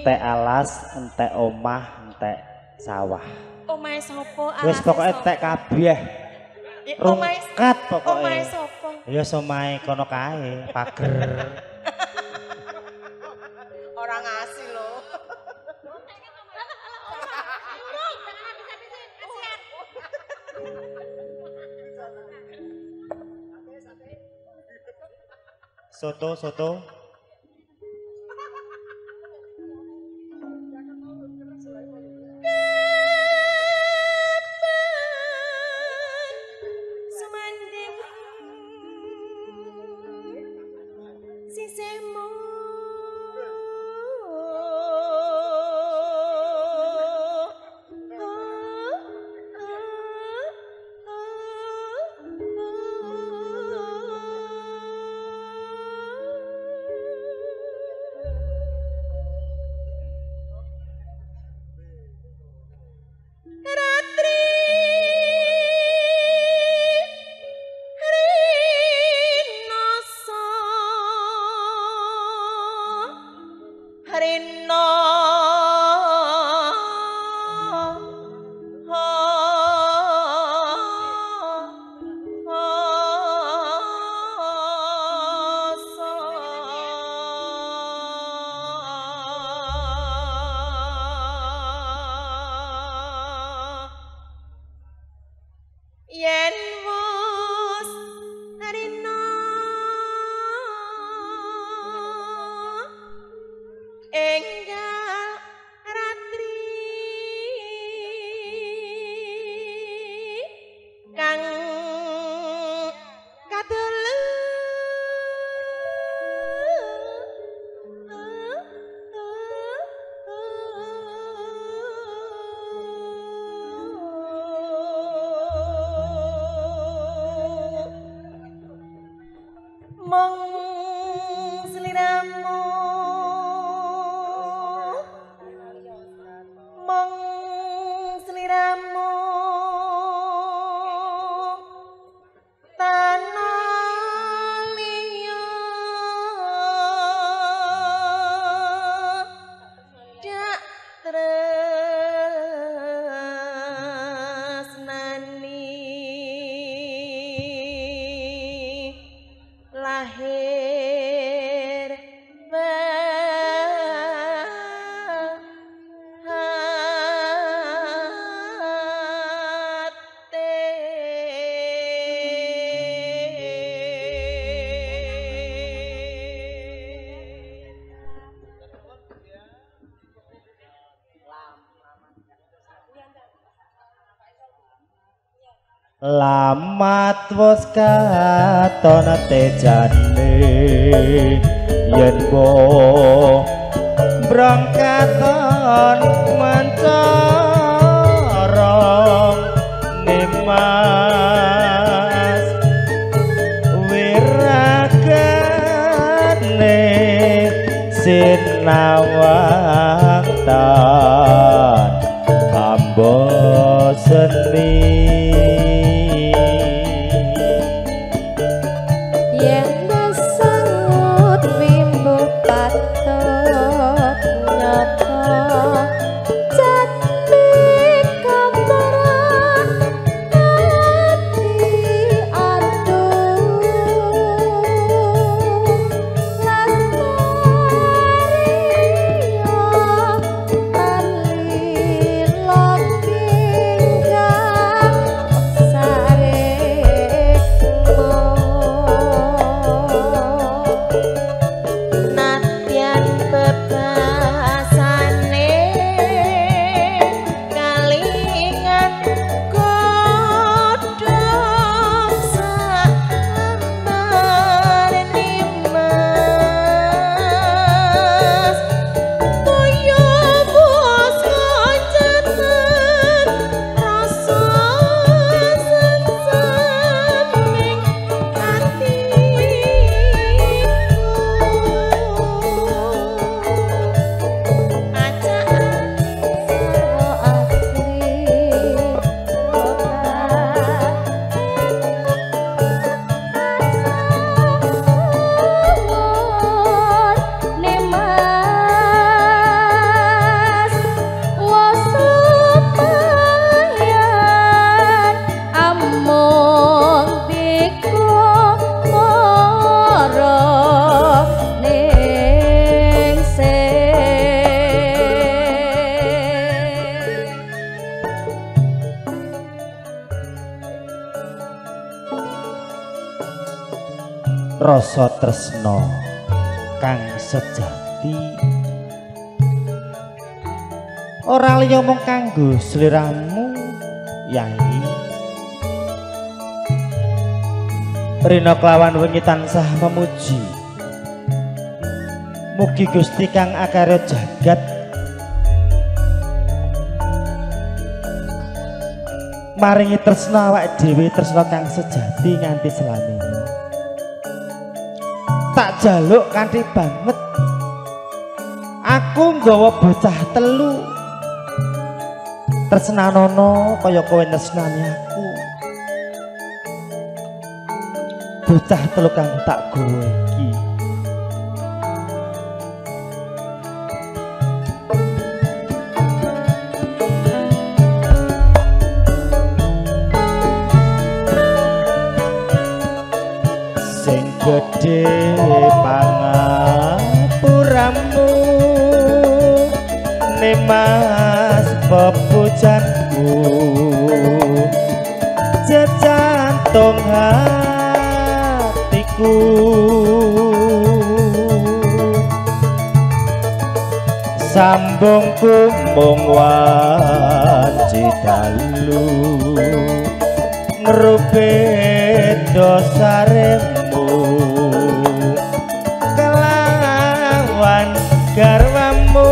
entek alas, entek omah, entek sawah. Omahe sapa? Wis pokoke entek kabeh. Rungkat pokoke. Omahe sapa? Ya somahe kono kae, pager. Ora ngasih lho. Soto. Lamat wis katon tejane yen bo brangkaton mancara nimas wiragane sinawaktan kambo seni. rasa tresna kang sejati ora liya mung kanggo sliramu Yai. Rina kelawan wengi tansah memuji mugi Gusti kang akarya jagat maringi tresna awak dhewe tresna kang sejati nganti selamanya. Tak jaluk kanthi banget aku nggawa bocah telu tresnanono kaya kowe tresnani aku. Bocah telu kang tak gawa iki sing gedhe pangapuramu nemas pepujanku jejantung hatiku sambungku mung wanci dalu ngrubet dosaremu kelawan garwamu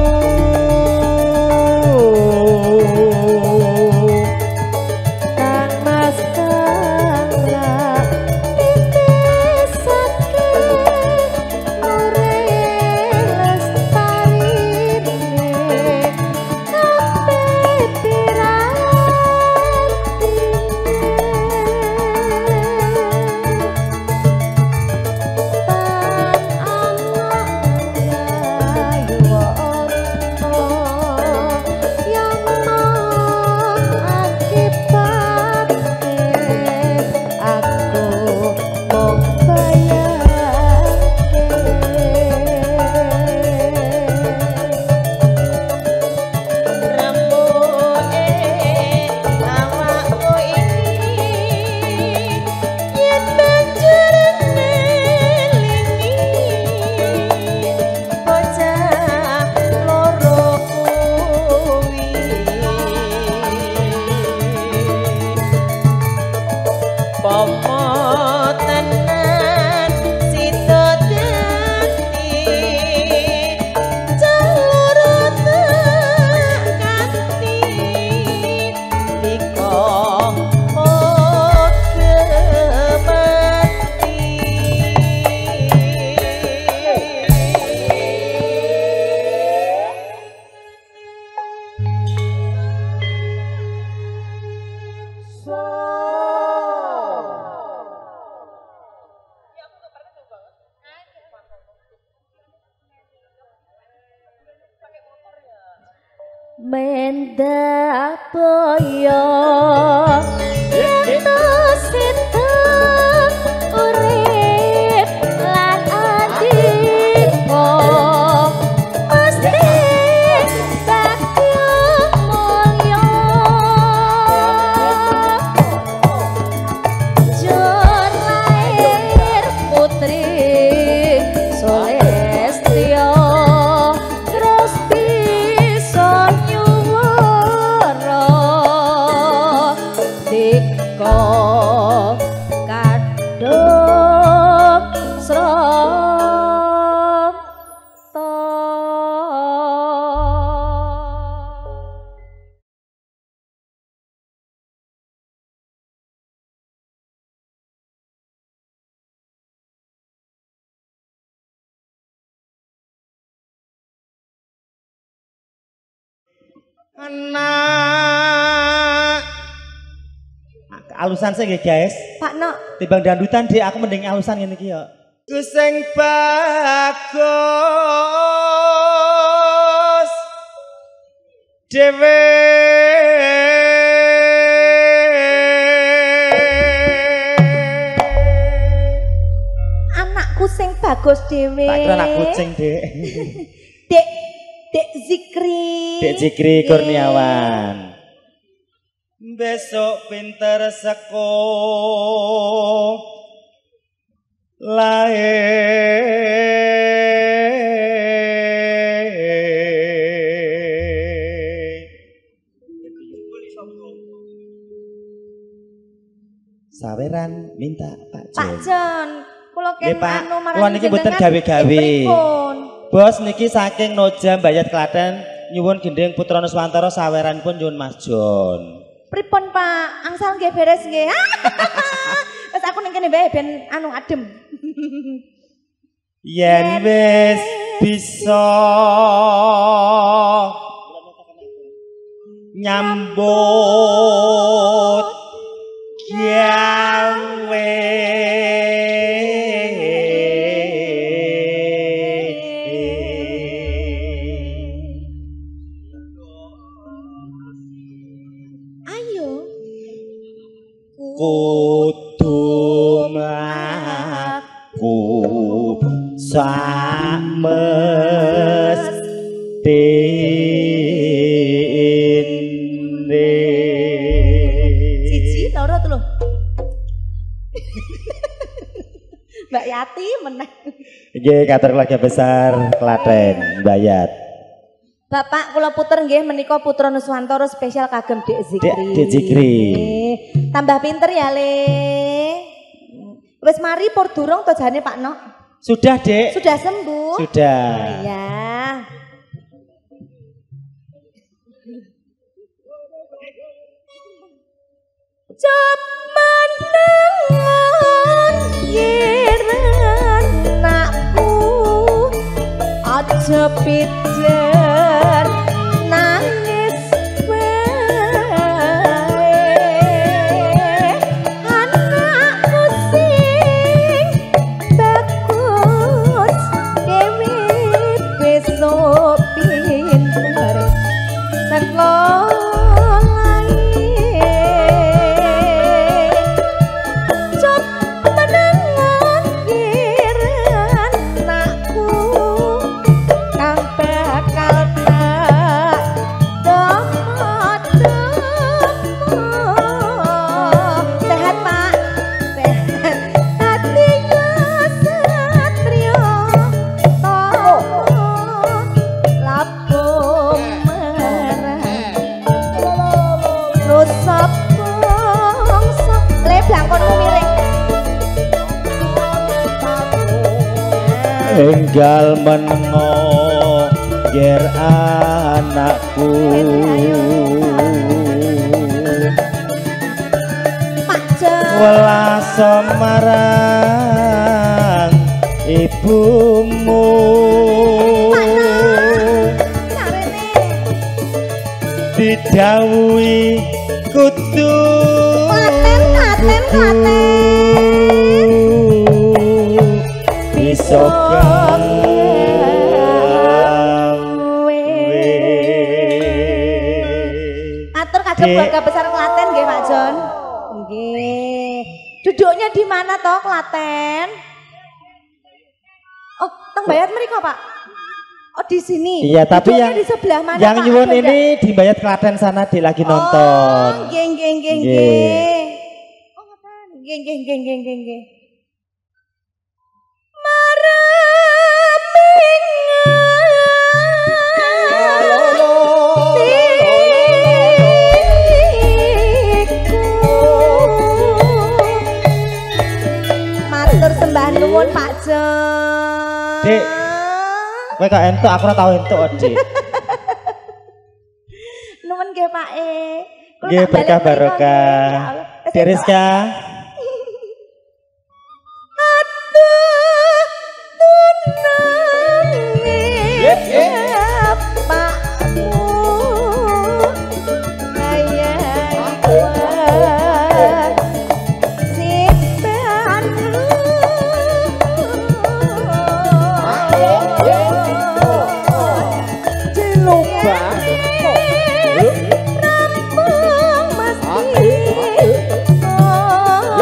Menda boyo ento sita urip lan adiko mesti bakyo mulya jur lair putri Solestio terus bisa nyuwara dika kadhok srata anak alusan sih guys Pak Nok timbang dandutan deh aku mending alusan ngene iki ya Kusing bagus dewe anakku sing bagus dhewe tak kira anak kucing dek Dek Zikri. Dek Zikri Kurniawan. Besok pinter seko Saweran minta Pak Jon. Pak Jon, kula Pak, anu marang kula niki mboten gawe-gawe. Bos niki saking Noja Mbayat Klaten nyuwun gending Putra Nuswantara saweranipun nyuwun Mas Jon. Pripun Pak? Angsal nggih beres nggih. Wes aku ning kene wae ben anu adem. Yen wis bisa nyambut gawe ayo kudu mlaku sak mestine siji loro telu. Mbak Yati meneh. nggih katur keluarga besar Klaten Mbayat. Bapak kula puter nggih menika Putra Nuswantara spesial kagem Dek Zikri. Dek Zikri. Tambah pinter ya Le. Wis mari pur durung to jane Pak Nok? Sudah, Dek. Sudah sembuh? Sudah. Oh, iya. Jaman ngiran nakku aja pijer nangis wae anakku sing bagus dewe besok pinter sekolah cop menengan kiran nakku kang bakal tak sehat Pak sehat hatinya satrio lapung merah rusap bangsa leblang konmu miring Enggal menengo ger anakku Pak Jon welas marang ibumu carene didhawuhi kudu Klaten bisa gawe atur kagem keluarga besar Klaten nggih Pak Jon. Nggih. Duduknya di mana toh Klaten? Oh, teng Bayat mriko Pak. Oh, di sini. Iya, tapi Duduknya yang di sebelah mana yang Pak? nyuwun Ada ini di Mbayat Klaten sana di lagi nonton. Oh, nggih nggih nggih Nggih. nggih. Oh, ngoten. Nggih nggih nggih nggih nggih nggih. Matur sembah nuwun Pak Jon. Dik. Kowe kok entuk aku ora tau entuk, Dik. Nuwun nggih Pak E. Kula Nggih tak balik berkah mriko, barokah. ya Allah. Wis Dek Rizka. Aduh, tunangan bapakmu sayang kuat simpan Lupa. rampung mesti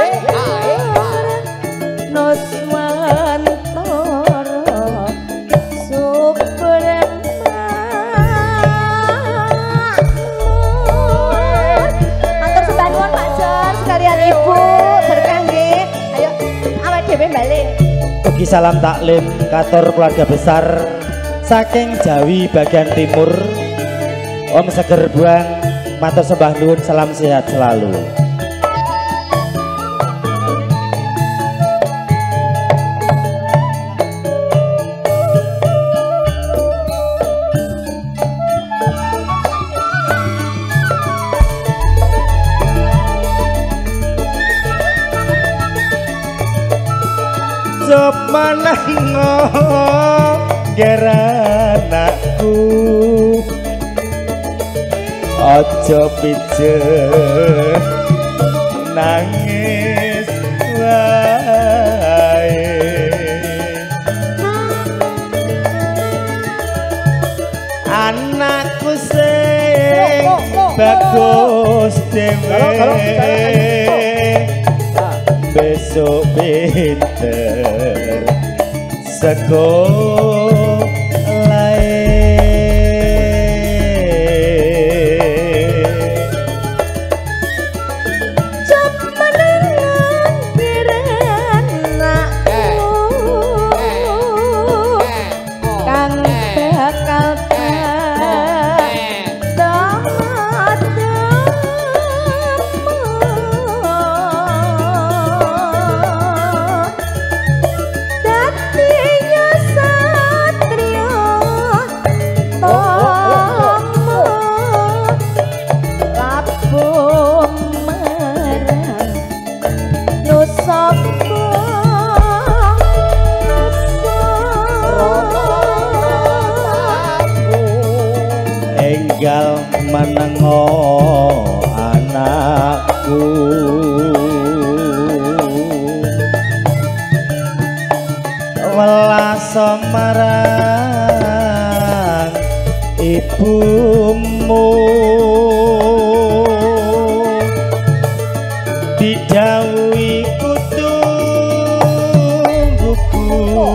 Niki salam taklim katur keluarga besar saking Jawi bagian timur. Om Seger Buang matur sembah nuwun, salam sehat selalu. Sop manango geranakku aja pijet nangis wae anakku sing bagus dhewe besok pinter sekolah Jop menengan piran anakku kang bakal enggal menengo anakku welas marang ibumu didhawuhi kudu buku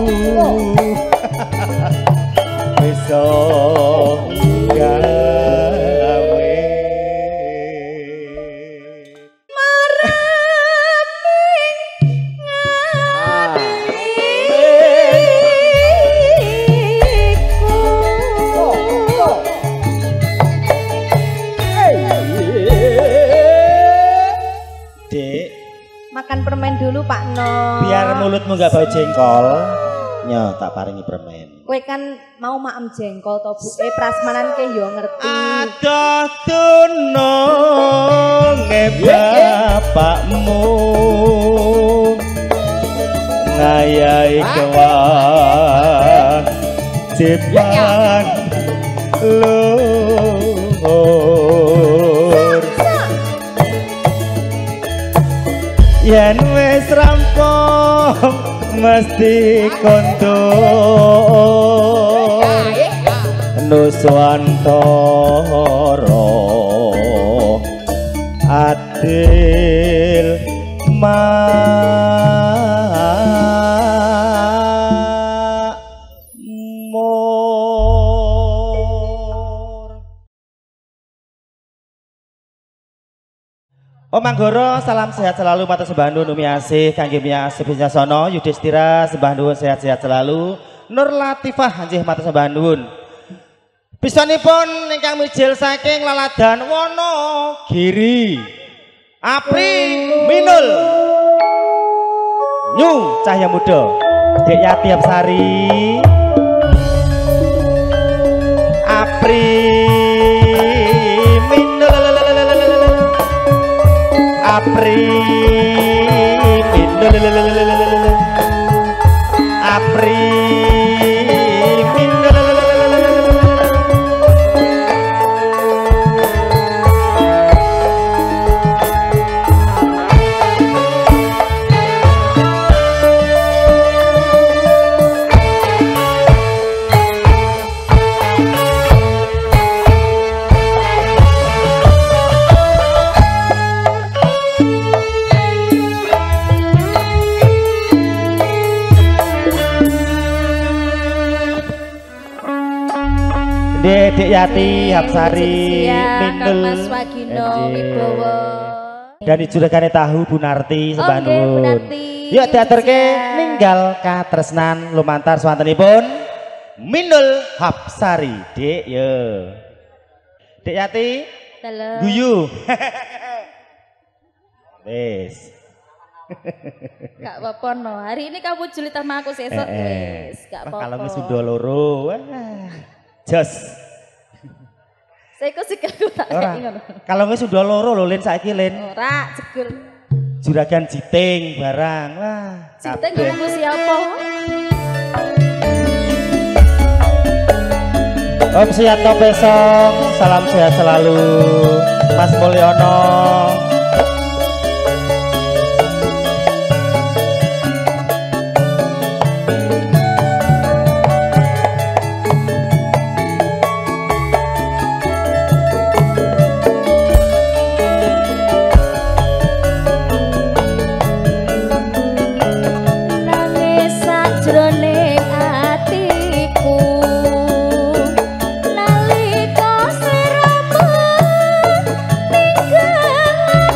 besok gawe Dek, makan permen dulu Pak No. biar mulutmu gak bau jengkol. Nyo, tak paringi permen. Kowe kan mau maem jengkol to Bu. Prasmanan ke yo ngerti. Adoh tunung bapakmu ngayahi kewajiban luhur yen wis rampung mesti kondur nuswantara adil makmur. Om Anggoro, salam sehat selalu, matur sembah nuwun Umiasih kangge Miasih Binyasono, Yudhistira sembah nuwun sehat-sehat selalu. Nur Latifah anjih matur sembah nuwun. Bisanipun ingkang mijil saking Laladan Wonogiri. Apri Minul. Nyu Cahya Muda. Dek Yati Apsari. Apri Minul. Apri Minul. Apri Minul. Dek Yati Hapsari Minul Mas Wagino Wibowo dan dijulukane tahu Bu Narti sembah nuwun. Bu Narti Yuk diaturke ninggal katresnan lumantar swantenipun Minul Hapsari. Dik yo. Dik Yati. Dalam. Guyu. Wes. Gak apa-apa no. Hari ini kamu julid sama aku sesuk wis. Gak apa-apa. Kalau sudah loro. Wah. Jos. Saya kok sikilku tak kayak ngono. Kalau nggak sudah loro lho Lin saiki Lin. Ora jegul. Juragan jiting barang. Wah. Jiting ngomong siapa? Om Siyato Pesong, salam sehat selalu. Mas Mulyono. Nalika sliramu ninggal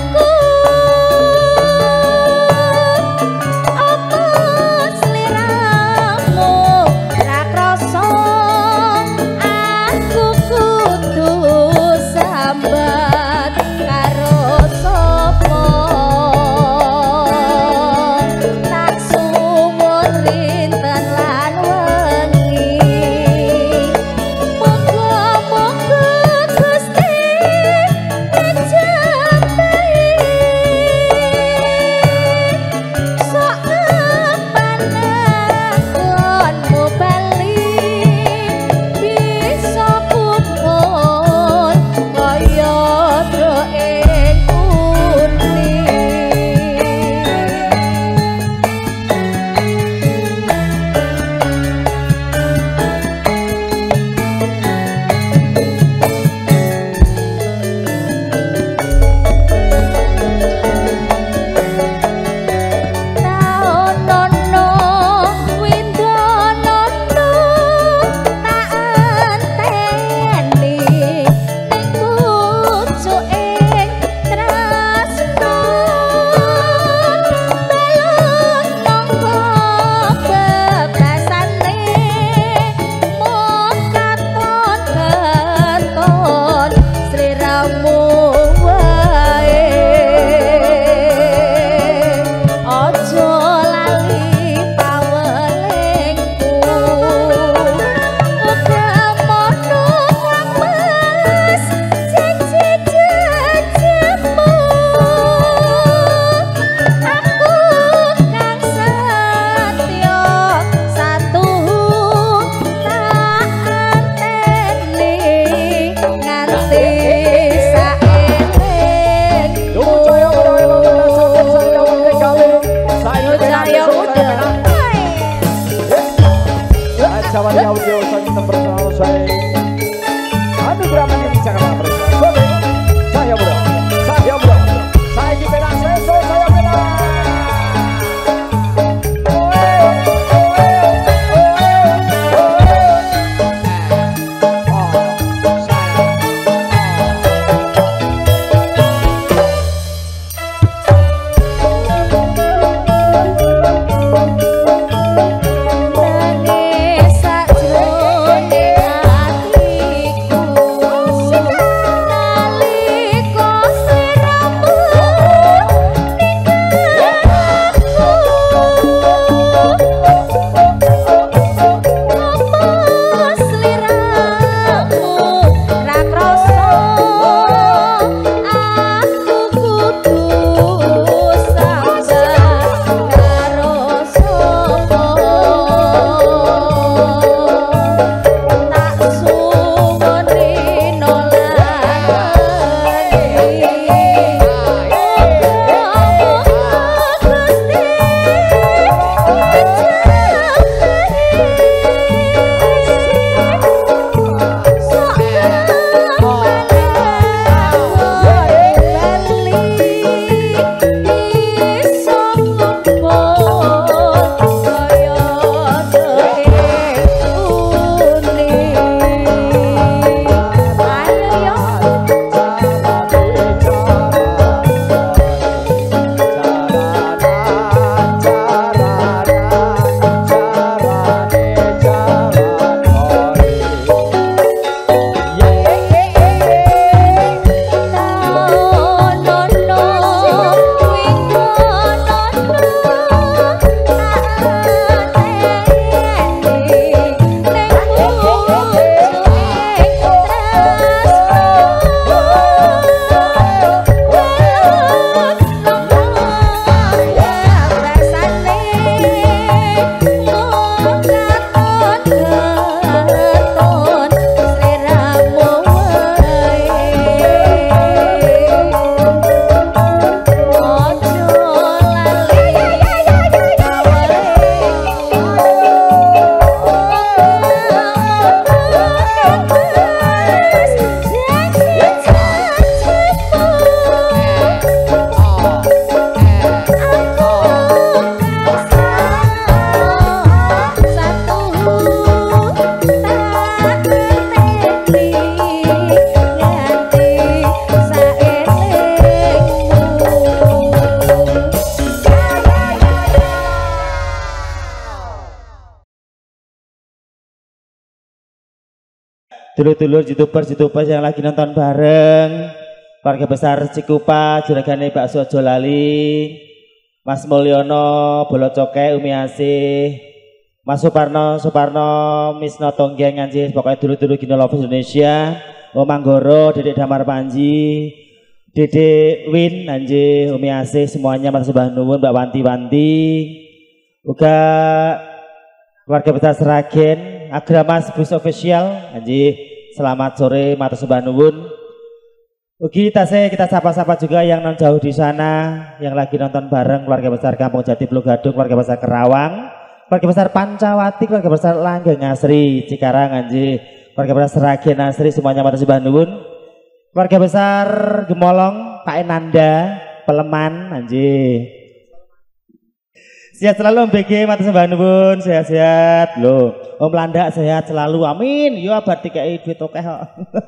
dulur-dulur YouTubers yang lagi nonton bareng, keluarga besar Cikupa, juragane Bakso Jolali, Mas Mulyono, Bolo Coke, Umi Asih, Mas Suparno, Misno Tonggeng anjir, pokoknya dulur-dulur Ginolovers Indonesia, Om Anggoro, Dedek Damar Panji, Dedek Win anjir, Umi Asih, semuanya matur sembah nuwun, Mbak Wanti-Wanti, uga keluarga besar Seragen, Agramas Bus Official, anjir, selamat sore, matur sembah nuwun. Ugi kita sapa-sapa juga yang non jauh di sana, yang lagi nonton bareng keluarga besar Kampung Jati Pulau Gadung, keluarga besar Kerawang, keluarga besar Pancawati, keluarga besar Langgeng Asri, Cikarang anjir, keluarga besar Seragen Asri, semuanya matur sembah nuwun. Keluarga besar Gemolong, Pak Enanda, Peleman anjir. Sehat selalu Om BG, matur sembah nuwun, sehat-sehat loh. Om Landak sehat selalu, amin. Yo abad dikai duit oke kok.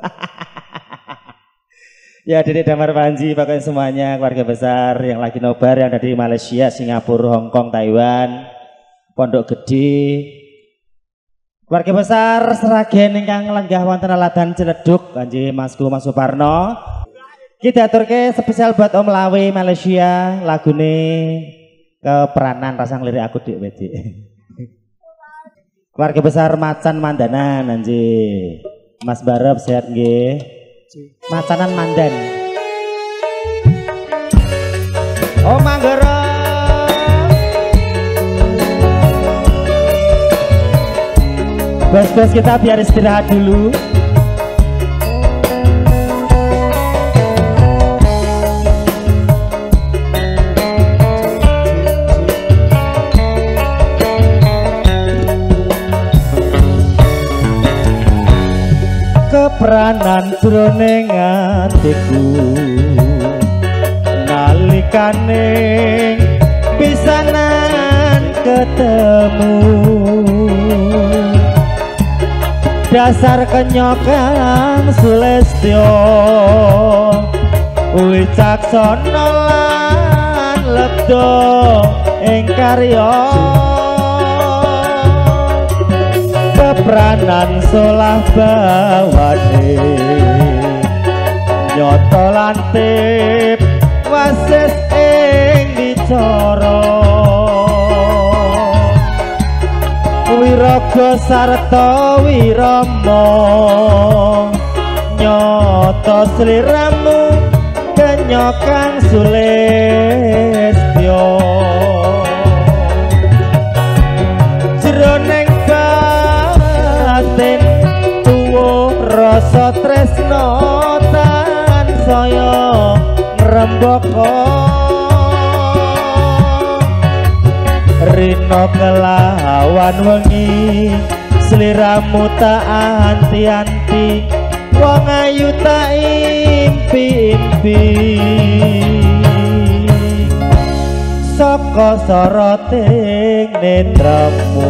Ya Dedek Damar Panji, pokoknya semuanya keluarga besar yang lagi nobar yang ada di Malaysia, Singapura, Hong Kong, Taiwan, Pondok Gede. Keluarga besar Seragen ingkang lenggah wonten aladan Ciledug, anjir Mas Suparno. Kita aturke spesial buat Om Lawe Malaysia, lagune Keperanan rasang lirik aku dik wedi. Keluarga besar Macan Mandanan anjir. Mas Barep sehat nggih. Macanan Mandan. Oh Manggoro. Bos-bos kita biar istirahat dulu. Keperanan jroning atiku nalikane pisanan ketemu dasar kenyokang Sulestyo wicaksana lan lebdo ing karya keperanan solah bawane nyoto lantip wasis ing dicara wiraga sarta wirama nyoto sliramu kenyokang Sulestyo jroning tuwa rasa tresno tansaya ngrembaka rina kelawan wengi sliramu tak anti-anti wong ayu tak impi-impi saka soroting netramu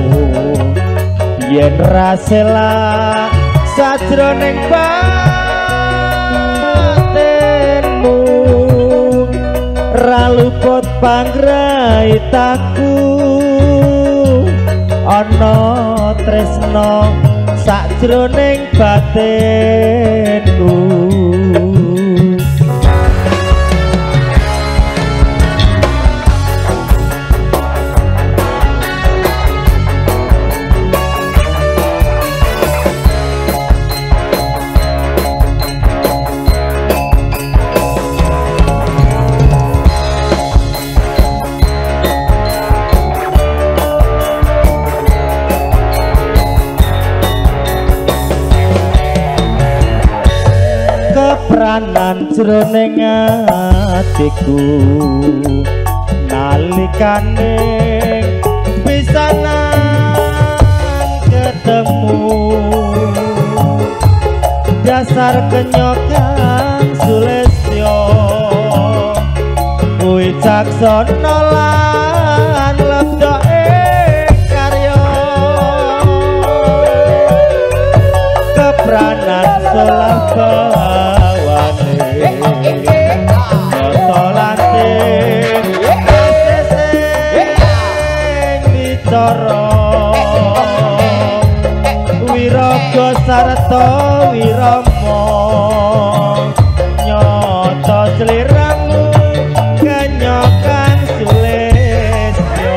yen rasela sajroning batinmu raluput panggraitaku ana tresno sajroning batinku keperanan jroning atiku nalikane pisanan ketemu dasar kenyokang Sulestyo wicaksana lan lebdo ing karya keperanan solah sarta wirama nyoto sliramu kenyokan sulesyo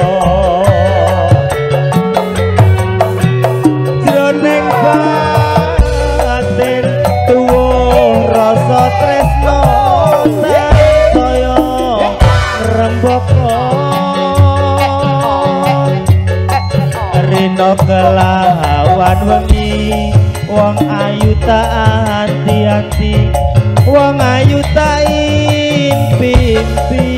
jroning batin tuwuh rasa tresno saya ngrembaka rino kelawan wengi wong ayu tak anti-anti wong ayu tak impi-impi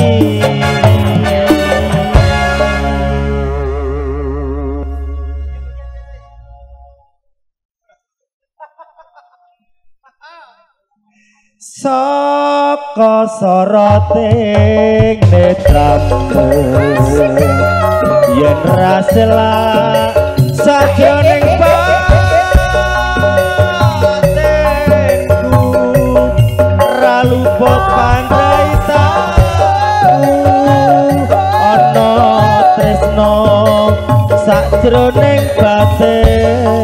saka soroting netramu yen rasela sajroning batinku ralupa pandaitaku ana tresno sajroning batin